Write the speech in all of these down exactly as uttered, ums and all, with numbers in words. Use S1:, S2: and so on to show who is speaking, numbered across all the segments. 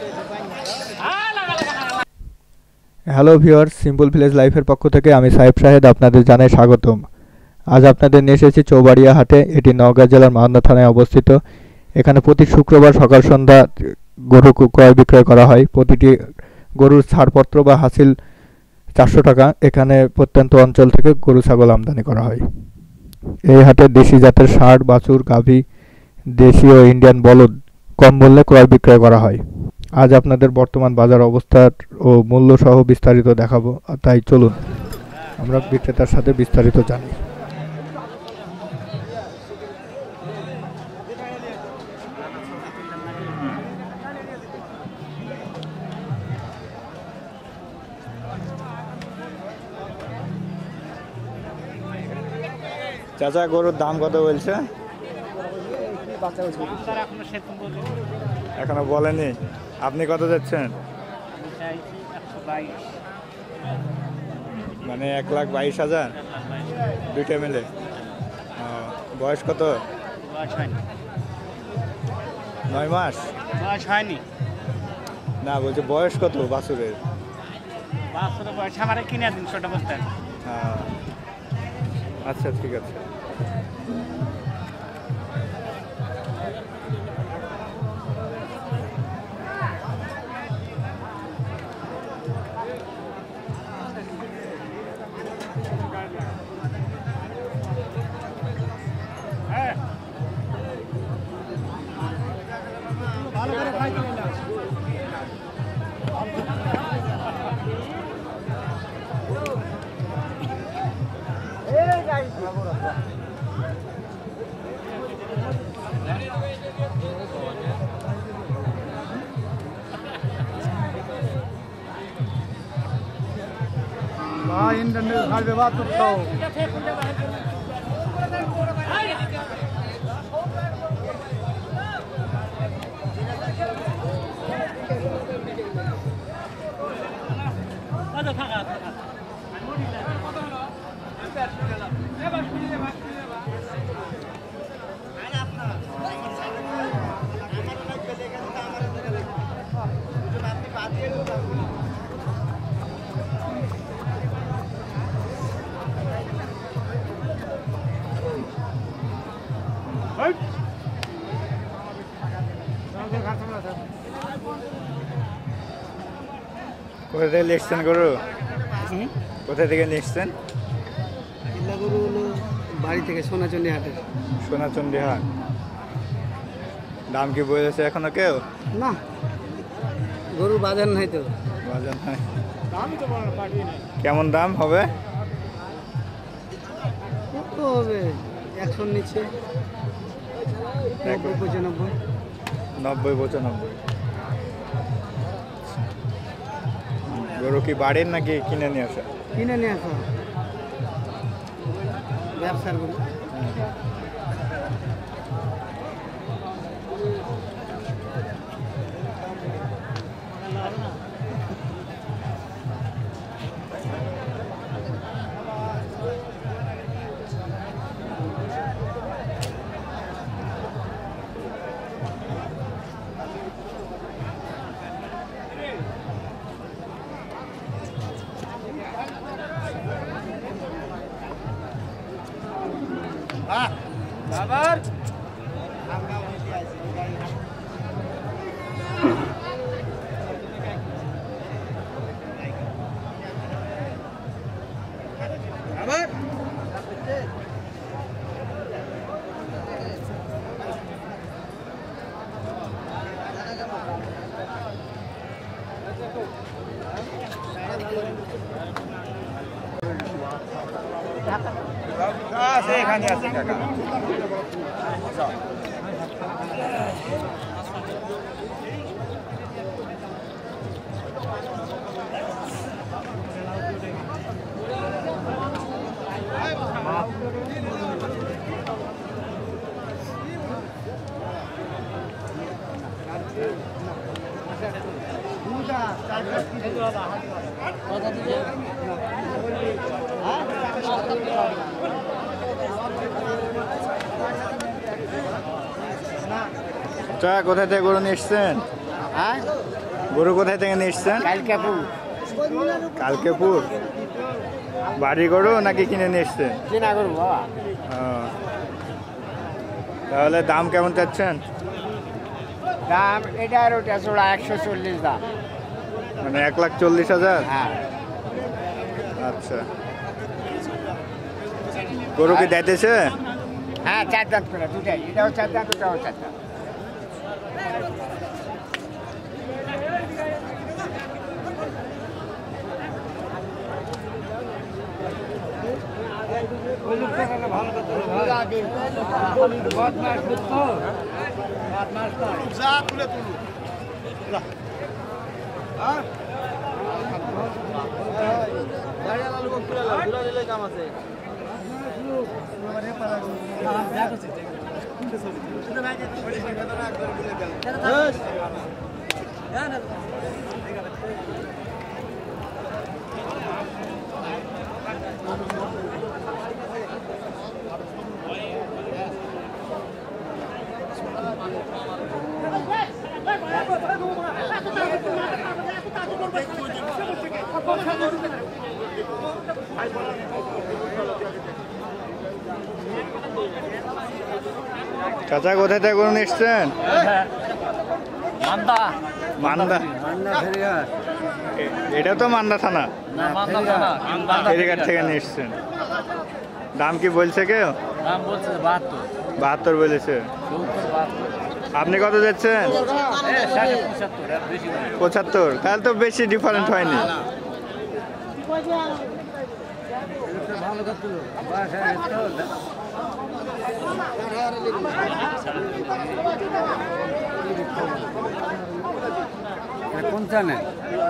S1: Hello viewers, simple village লাইফের পক্ষ থেকে আমি সাহেব শাহেদ আপনাদের জানাই স্বাগতম। আজ আপনাদের নিয়ে এসেছি চৌবাড়িয়া হাটে। এটি নওগাঁ জেলার মাওনা থানায় অবস্থিত। এখানে প্রতি শুক্রবার সকাল সন্ধ্যা গরু ক্রয় বিক্রয় করা হয়। প্রতিটি গরুর ছাড়পত্র বা হাসিল চারশো টাকা। এখানে প্রত্যন্ত অঞ্চল থেকে গরু ছাগল আমদানি করা হয়। এই হাটে দেশি জাতের ষাঁড়, বাছুর, গাভী, দেশি ও ইন্ডিয়ান বলদ কম মূল্যে ক্রয় বিক্রয় করা হয়। আজ আপনাদের বর্তমান বাজার অবস্থা ও মূল্য সহ বিস্তারিত দেখাবো, তাই চলুন আমরা বিক্রেতার সাথে বিস্তারিত জানি।
S2: চাচা, গরুর দাম কত বলছে? এখনো বলেনি। আপনি কত যাচ্ছেন? মানে এক লাখ বাইশ হাজার দুইটা মিলে। বয়স কত? নয় মাস
S3: হয়নি
S2: না, বলছে বয়স কত বাছুরের?
S3: বয়স আমার কিনে দিন ছোট বলতে।
S2: আচ্ছা, ঠিক আছে। কোথা থেকে লিখছেন গরু? কোথা থেকে লিখছেন?
S4: গরু হলো বাড়ি থেকে, সোনাচন্ডী হাটে।
S2: সোনাচন্ডী হাট। দাম কি বলেছে এখনো কেউ?
S4: না, গরু বাজার নাই তো।
S2: বাজার নাই। কেমন দাম হবে?
S4: কত হবে? একশোর নিচে, নব্বই পঁচানব্বই।
S2: নব্বই পঁচানব্বই। গরু কি বাড়ির নাকি কিনে নিয়ে আসা?
S4: কিনে নিয়ে আসা, ব্যবসার গরু।
S3: বাবার
S2: এখানে আছে কাকা। কোথা থেকে গরু নিয়ে এসছেন?
S4: হ্যাঁ,
S2: গরু কোথায় থেকে নিয়ে এসছেন?
S3: কালকাপুর
S2: কালকেপুর। বাড়ি গরু নাকি কিনে নিয়ে এসছেন?
S3: কিনা করবো বাবা।
S2: ও, তাহলে দাম কেমন চাচ্ছেন?
S3: দাম এটা আর ওটা জোড়া একশো চল্লিশ দাম।
S2: মানে এক লাখ চল্লিশ হাজার।
S3: হ্যাঁ
S2: আচ্ছা, গরু কি দেখতেছে?
S3: হ্যাঁ চার দাঁত করে দুটাই, এটাও চার দাঁত ওটাও চার দাঁত।
S2: চাচা কোথায় থেকে গরু নিয়ে এসছেন?
S3: মান্দা
S2: মান্দা। এ- এটা তো মান্দা থানা। ফেরিঘাট থেকে নিয়ে এসছেন। দাম কি বলছে কেউ?
S3: দাম বলছে বাহাত্তর
S2: বাহাত্তর বলেছে। আপনি কত যাচ্ছেন? পঁচাত্তর। তাহলে তো বেশি ডিফারেন্ট হয়নি।
S3: কোনটা নেই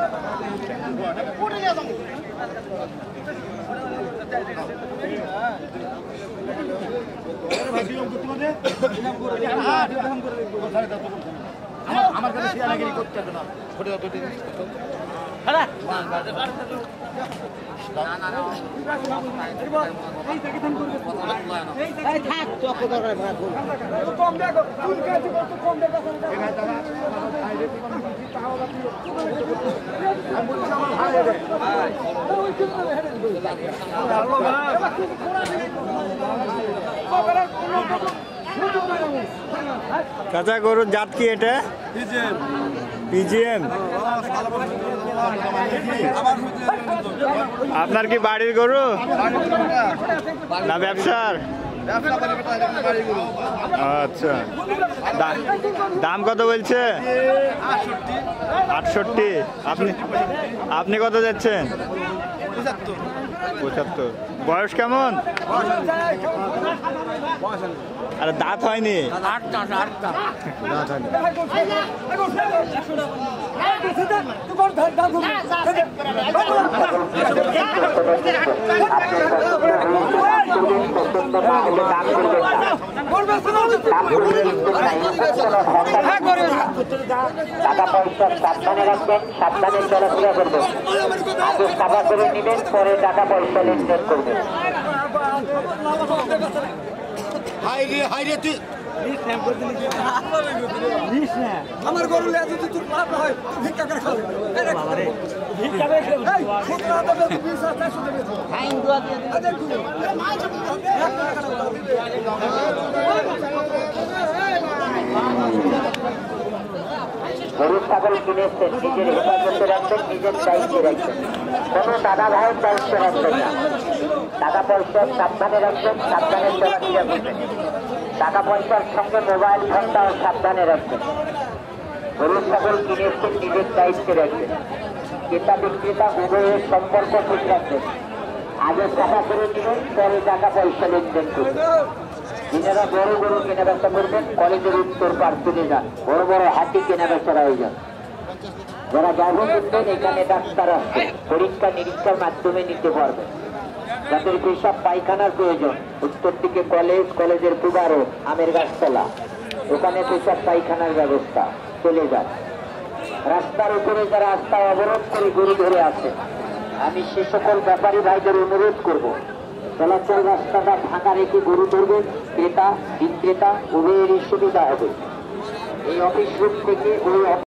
S3: আমার কাছে শেয়ারগিরি করতে হবে না। ছোট ছোট হ্যাঁ
S2: চাচা গরুর জাত কি এটা? পিজিএম। আপনার কি বাড়ির গরু না ব্যবসার? আচ্ছা, দা- দাম কত বলছে? আটষট্টি। আপনি আপনি কত যাচ্ছেন? পঁচাত্তর। বয়স কেমন? আরে দাঁত হয়নি।
S5: টাকা পয়সা সাবধানে রাখবেন, সাবধানে চলাফেরা করবেন। আগে টাকা করে নেবেন, পরে টাকা পয়সা লেনদেন করবেন।
S4: আমার গরু লেগে যদি তোর লাভ হয় ভিক্ষা করে খাবে ভিক্ষা
S5: গরু ছাগল কিনেছেন, নিজের হেফাজতে রাখবেন, নিজের দায়িত্বে রাখবেন। কোনো দাদা ভাইয়ের দায়িত্ব রাখবেন না। টাকা পয়সা সাবধানে রাখবেন, সাবধানে চলাফেরা করবেন। টাকা পয়সার সঙ্গে মোবাইল ফোনটাও সাবধানে রাখবেন। গরু ছাগল কিনেছেন, নিজের দায়িত্বে রাখবেন। ক্রেতা বিক্রেতা উভয়ের সম্পর্ক ঠিক রাখবেন। আগে টাকা করে দিবেন, পরে টাকা পয়সা লেনদেন করবেন। যিনারা বড় বড় কেনা বেচা করবেন, কলেজের উত্তর পার চলে যান, বড় বড় হাতি কেনা বেচার আয়োজন। যারা গাভী কিনবেন, এখানে ডাক্তার আসবে, পরীক্ষা নিরীক্ষার মাধ্যমে নিতে পারবেন। যাদের পেশাব পায়খানার প্রয়োজন, উত্তর দিকে কলেজ, কলেজের পুবারো আমের গাছতলা, ওখানে পেশাব পায়খানার ব্যবস্থা, চলে যান। রাস্তার উপরে যারা রাস্তা অবরোধ করে গরু ধরে আছে, আমি সে সকল ব্যাপারী ভাইদের অনুরোধ করব, চলাচল রাস্তাটা ফাঁকা রেখে গরু ধরবেন। ক্রেতা বিক্রেতা উভয়েরই সুবিধা হবে। এই অফিস রুম থেকে ওই